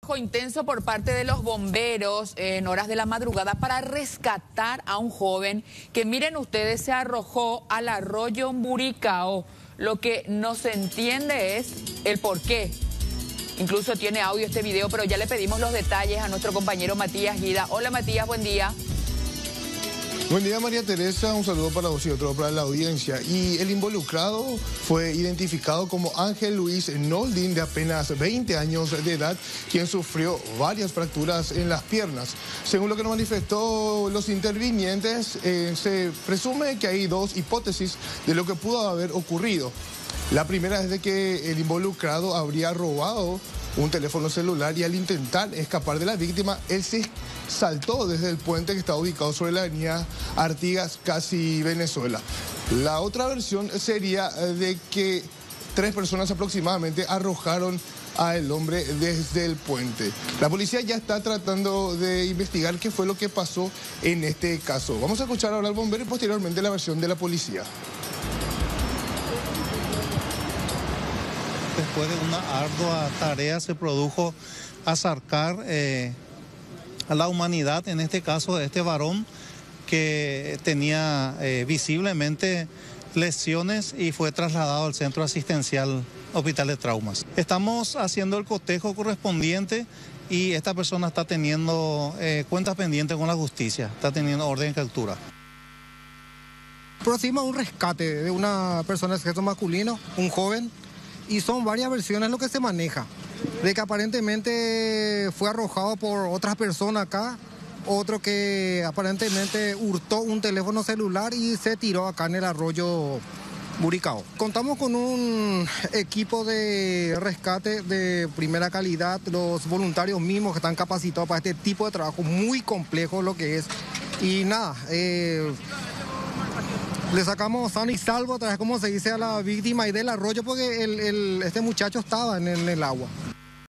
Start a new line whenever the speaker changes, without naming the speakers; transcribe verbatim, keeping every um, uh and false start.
trabajo intenso por parte de los bomberos en horas de la madrugada para rescatar a un joven que, miren ustedes, se arrojó al arroyo Mburicao. Lo que no se entiende es el por qué. Incluso tiene audio este video, pero ya le pedimos los detalles a nuestro compañero Matías Guida. Hola Matías, buen día.
Buen día María Teresa, un saludo para vos y otro para la audiencia. Y el involucrado fue identificado como Ángel Luis Noldin, de apenas veinte años de edad, quien sufrió varias fracturas en las piernas. Según lo que nos manifestó los intervinientes, eh, se presume que hay dos hipótesis de lo que pudo haber ocurrido. La primera es de que el involucrado habría robado un teléfono celular y al intentar escapar de la víctima, él se saltó desde el puente que está ubicado sobre la avenida Artigas, casi Venezuela. La otra versión sería de que tres personas aproximadamente arrojaron al hombre desde el puente. La policía ya está tratando de investigar qué fue lo que pasó en este caso. Vamos a escuchar ahora al bombero y posteriormente la versión de la policía.
Después de una ardua tarea se produjo acercar eh, a la humanidad, en este caso de este varón que tenía eh, visiblemente lesiones y fue trasladado al centro asistencial Hospital de Traumas. Estamos haciendo el cotejo correspondiente y esta persona está teniendo eh, cuentas pendientes con la justicia, está teniendo orden de captura.
Procedimos a un rescate de una persona de sexo masculino, un joven. Y son varias versiones lo que se maneja, de que aparentemente fue arrojado por otras personas acá, otro que aparentemente hurtó un teléfono celular y se tiró acá en el arroyo Mburicao. Contamos con un equipo de rescate de primera calidad, los voluntarios mismos que están capacitados para este tipo de trabajo muy complejo lo que es. Y nada, eh, le sacamos sano y salvo, otra vez como se dice, a la víctima y del arroyo porque el, el, este muchacho estaba en el, en el agua.